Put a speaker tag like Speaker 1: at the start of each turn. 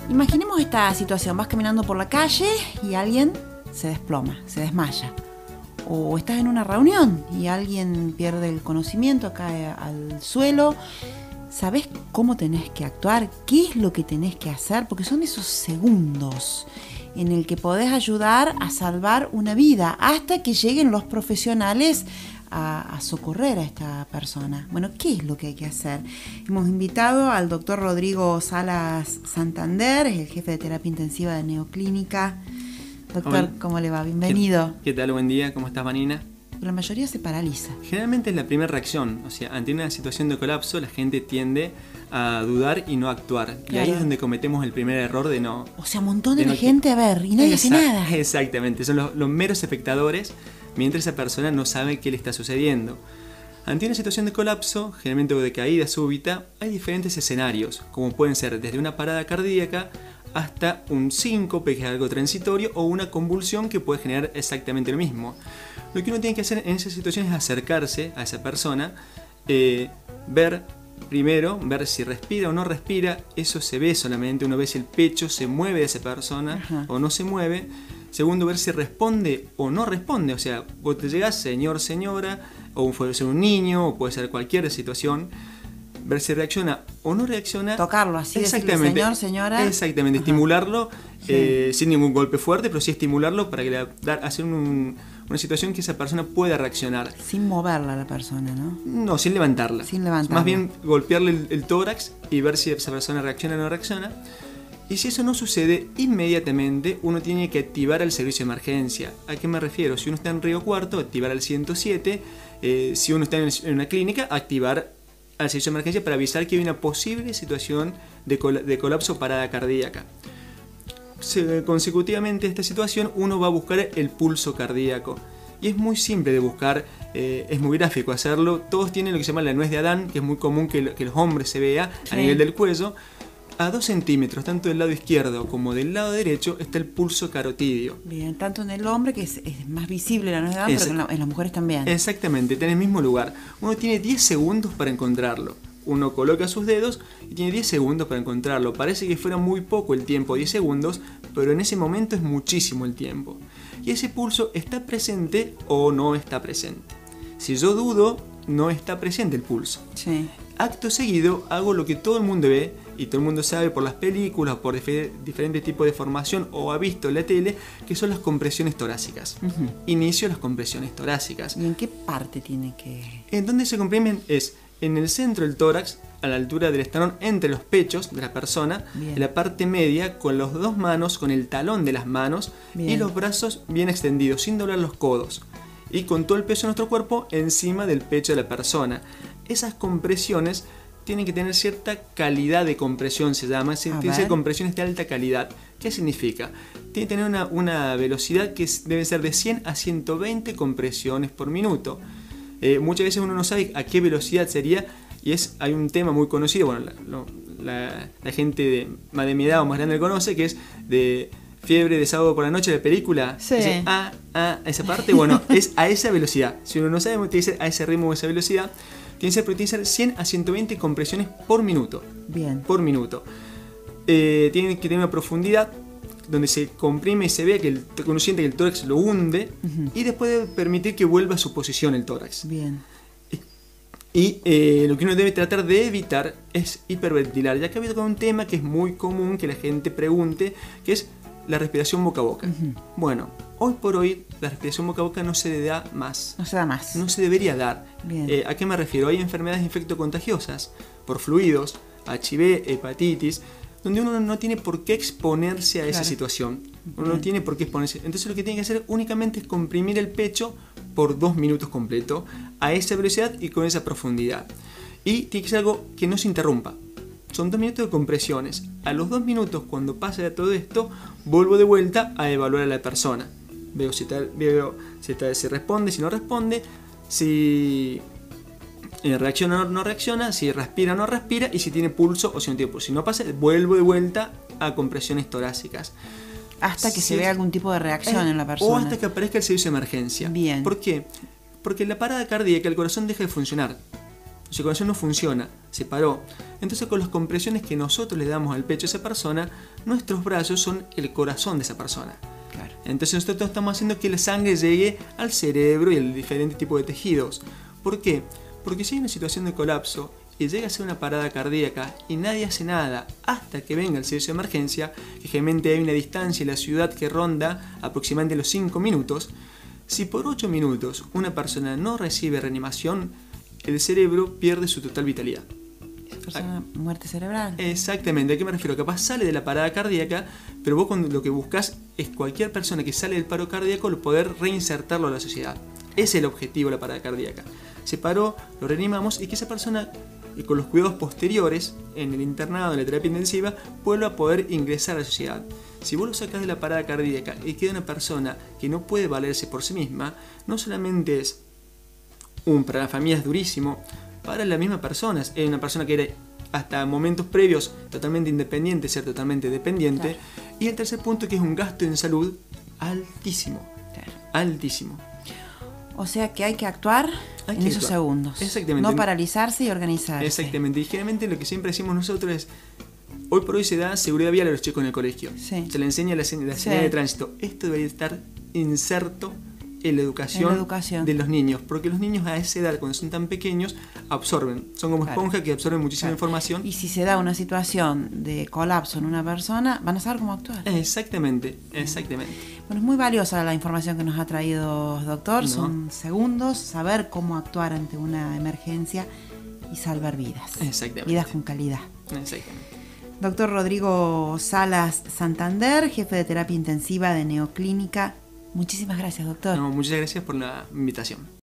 Speaker 1: Imaginemos esta situación, vas caminando por la calle y alguien se desploma, se desmaya. O estás en una reunión y alguien pierde el conocimiento, cae al suelo. ¿Sabés cómo tenés que actuar? ¿Qué es lo que tenés que hacer? Porque son esos segundos en el que podés ayudar a salvar una vida hasta que lleguen los profesionales a socorrer a esta persona. Bueno, ¿qué es lo que hay que hacer? Hemos invitado al doctor Rodrigo Salas Santander, es el jefe de terapia intensiva de Neoclínica. Doctor, hola. ¿Cómo le va? Bienvenido.
Speaker 2: ¿Qué tal? Buen día. ¿Cómo estás, Vanina?
Speaker 1: La mayoría se paraliza.
Speaker 2: Generalmente es la primera reacción. O sea, ante una situación de colapso, la gente tiende a dudar y no actuar. Claro. Y ahí es donde cometemos el primer error de no...
Speaker 1: O sea, un montón de gente a ver y nadie hace nada.
Speaker 2: Exactamente. Son los meros espectadores mientras esa persona no sabe qué le está sucediendo. Ante una situación de colapso, generalmente o de caída súbita, hay diferentes escenarios, como pueden ser desde una parada cardíaca hasta un síncope, que es algo transitorio, o una convulsión que puede generar exactamente lo mismo. Lo que uno tiene que hacer en esa situación es acercarse a esa persona, ver si respira o no respira. Eso se ve solamente, uno ve si el pecho se mueve de esa persona o no se mueve. Segundo, ver si responde o no responde. O sea, vos te llegás, señor, señora, o puede ser un niño, o puede ser cualquier situación. Ver si reacciona o no reacciona.
Speaker 1: Tocarlo así, decirle, señor, señora.
Speaker 2: Exactamente, estimularlo, sin ningún golpe fuerte, pero sí estimularlo para que hacer una situación que esa persona pueda reaccionar.
Speaker 1: Sin moverla a la persona, ¿no?
Speaker 2: No, sin levantarla.
Speaker 1: Sin levantarla.
Speaker 2: Más bien golpearle el tórax y ver si esa persona reacciona o no reacciona. Y si eso no sucede, inmediatamente uno tiene que activar el servicio de emergencia. ¿A qué me refiero? Si uno está en Río Cuarto, activar el 107. Si uno está en una clínica, activar al servicio de emergencia para avisar que hay una posible situación de colapso parada cardíaca. Consecutivamente a esta situación, uno va a buscar el pulso cardíaco. Y es muy simple de buscar, es muy gráfico hacerlo. Todos tienen lo que se llama la nuez de Adán, que es muy común que los hombres se vea a nivel del cuello. A 2 centímetros, tanto del lado izquierdo como del lado derecho, está el pulso carotidio.
Speaker 1: Bien, tanto en el hombre, que es más visible la nuez de Adán, pero en las mujeres también.
Speaker 2: Exactamente, está en el mismo lugar. Uno tiene 10 segundos para encontrarlo. Uno coloca sus dedos y tiene 10 segundos para encontrarlo. Parece que fuera muy poco el tiempo, 10 segundos, pero en ese momento es muchísimo el tiempo. Y ese pulso está presente o no está presente. Si yo dudo, no está presente el pulso.
Speaker 1: Sí.
Speaker 2: Acto seguido hago lo que todo el mundo ve y todo el mundo sabe por las películas, por diferentes tipos de formación o ha visto en la tele, que son las compresiones torácicas. Inicio las compresiones torácicas.
Speaker 1: ¿Y en qué parte tiene que...?
Speaker 2: En donde se comprimen es en el centro del tórax, a la altura del esternón, entre los pechos de la persona, en la parte media, con las 2 manos, con el talón de las manos y los brazos bien extendidos, sin doblar los codos. Y con todo el peso de nuestro cuerpo encima del pecho de la persona. Esas compresiones tienen que tener cierta calidad de compresión, se llama. Tiene que ser compresiones de alta calidad. ¿Qué significa? Tiene que tener una velocidad que debe ser de 100 a 120 compresiones por minuto. Muchas veces uno no sabe a qué velocidad sería, y hay un tema muy conocido, bueno, la gente de mi edad o más grande lo conoce, que es de Fiebre de sábado por la noche, la película.
Speaker 1: Sí.
Speaker 2: Dice, esa parte, bueno, es a esa velocidad. Si uno no sabe, tiene que ser a ese ritmo o esa velocidad. Tiene que ser 100 a 120 compresiones por minuto.
Speaker 1: Bien.
Speaker 2: Por minuto. Tiene que tener una profundidad donde se comprime y se vea que uno siente que el tórax lo hunde, y después debe permitir que vuelva a su posición el tórax.
Speaker 1: Bien.
Speaker 2: Y lo que uno debe tratar de evitar es hiperventilar, ya que ha habido un tema que es muy común que la gente pregunte, que es la respiración boca a boca. Bueno, hoy por hoy la respiración boca a boca no se da más.
Speaker 1: No se da más.
Speaker 2: No se debería dar. ¿A qué me refiero? Hay enfermedades infectocontagiosas por fluidos, HIV, hepatitis, donde uno no tiene por qué exponerse a esa situación. Uno no tiene por qué exponerse. Entonces lo que tiene que hacer únicamente es comprimir el pecho por 2 minutos completo, a esa velocidad y con esa profundidad. Y tiene que ser algo que no se interrumpa. Son 2 minutos de compresiones. A los 2 minutos, cuando pase todo esto, vuelvo de vuelta a evaluar a la persona. Veo si responde, si no responde, si reacciona o no reacciona, si respira o no respira, y si tiene pulso o si no tiene pulso. Si no pasa, vuelvo de vuelta a compresiones torácicas.
Speaker 1: Hasta que se vea algún tipo de reacción en la persona.
Speaker 2: O hasta que aparezca el servicio de emergencia.
Speaker 1: Bien.
Speaker 2: ¿Por qué? Porque la parada cardíaca, el corazón deja de funcionar. Su circulación no funciona, se paró. Entonces con las compresiones que nosotros le damos al pecho a esa persona, nuestros brazos son el corazón de esa persona.
Speaker 1: Claro.
Speaker 2: Entonces nosotros estamos haciendo que la sangre llegue al cerebro y a diferentes tipos de tejidos. ¿Por qué? Porque si hay una situación de colapso y llega a ser una parada cardíaca y nadie hace nada hasta que venga el servicio de emergencia, que generalmente hay una distancia en la ciudad que ronda aproximadamente los 5 minutos, si por 8 minutos una persona no recibe reanimación, el cerebro pierde su total vitalidad.
Speaker 1: Esa persona, muerte cerebral.
Speaker 2: Exactamente, ¿a qué me refiero? Capaz sale de la parada cardíaca, pero vos lo que buscas es cualquier persona que sale del paro cardíaco poder reinsertarlo a la sociedad. Ese es el objetivo de la parada cardíaca. Se paró, lo reanimamos y que esa persona, con los cuidados posteriores, en el internado, en la terapia intensiva, vuelva a poder ingresar a la sociedad. Si vos lo sacás de la parada cardíaca y queda una persona que no puede valerse por sí misma, no solamente es para la familia es durísimo, para la misma persona, es una persona que era hasta momentos previos totalmente independiente, ser totalmente dependiente. Claro. Y el tercer punto, que es un gasto en salud altísimo. Claro. Altísimo.
Speaker 1: O sea que hay que actuar en esos segundos.
Speaker 2: Exactamente.
Speaker 1: No paralizarse y organizarse.
Speaker 2: Exactamente. Y generalmente lo que siempre decimos nosotros es, hoy por hoy se da seguridad vial a los chicos en el colegio. Sí. Se le enseña la señal de tránsito. Esto debería estar inserto en la educación de los niños, porque los niños a esa edad, cuando son tan pequeños, absorben, son como esponjas que absorben muchísima información.
Speaker 1: Y si se da una situación de colapso en una persona, van a saber cómo actuar.
Speaker 2: Exactamente.
Speaker 1: Bueno, es muy valiosa la información que nos ha traído, doctor. Son segundos, saber cómo actuar ante una emergencia y salvar vidas.
Speaker 2: Exactamente.
Speaker 1: Vidas con calidad.
Speaker 2: Exactamente.
Speaker 1: Doctor Rodrigo Salas Santander, jefe de terapia intensiva de Neoclínica. Muchísimas gracias, doctor.
Speaker 2: Muchas gracias por la invitación.